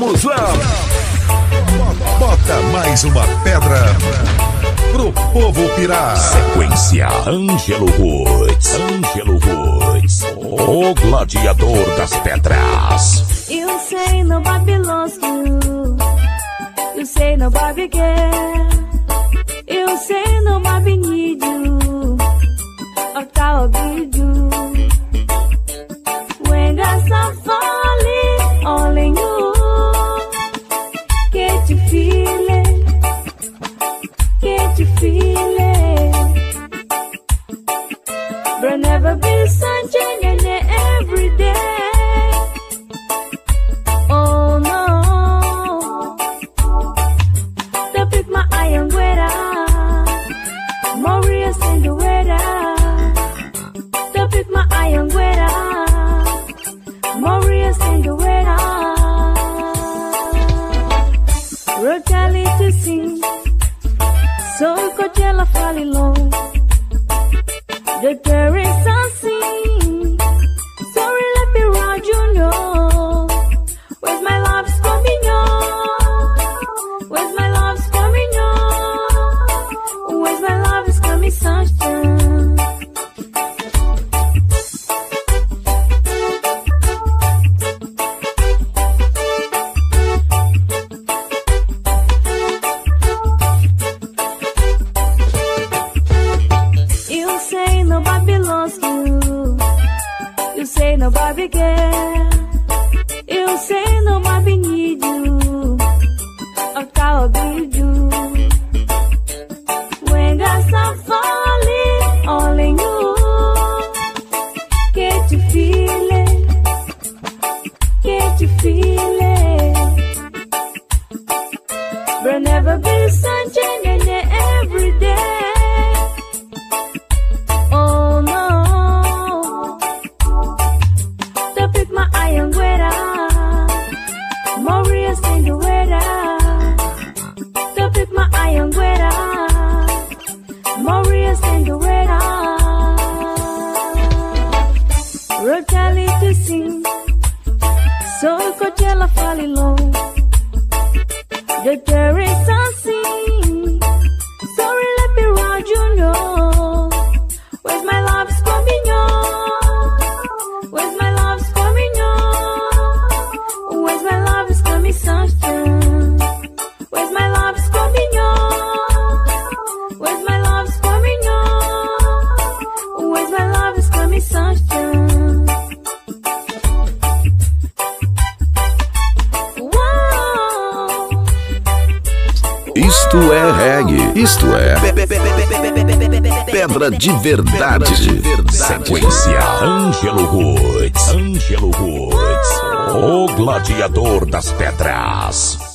Vamos lá! Bota mais uma pedra pro povo pirar. Sequência Ângelo Woods. Ângelo Woods, o gladiador das pedras. You say nobody loves you. You say nobody care. You say nobody need you. I'll be you. When I start falling all in you, can't you feel it? Can't you feel it? There'll never be sunshine in it every day. Oh no, don't pick my iron weather, Maria Cinderella. Don't pick my iron weather, Maria Cinderella. Rotally to sing, so Coachella falling low. The terrace I sing, sorry let me ride you know. Where's my love's coming on? Where's my love's coming on? Where's my love is coming sunshine? You say nobody loves you. You say nobody care. You say nobody need you. I'll be you. When I start falling all in you, can't you feel it? Can't you feel it? There'll never be sunshine in it every day. Oh no, don't pick my iron weather, Maria Cinderella. Don't pick my iron weather, Maria Cinderella. Rotally to sing, so Coachella falling low. The terrace I sing, sorry let me ride you know. Where's my love's coming on? Where's my love's coming on? Where's my love is coming sunshine? Where's my love's coming on? Where's my love's coming on? Where's my love is coming sunshine? Wow. Isto é reggae. Isto é pedra de verdade. Sequência Ângelo Woods. Ângelo Woods, o gladiador das pedras.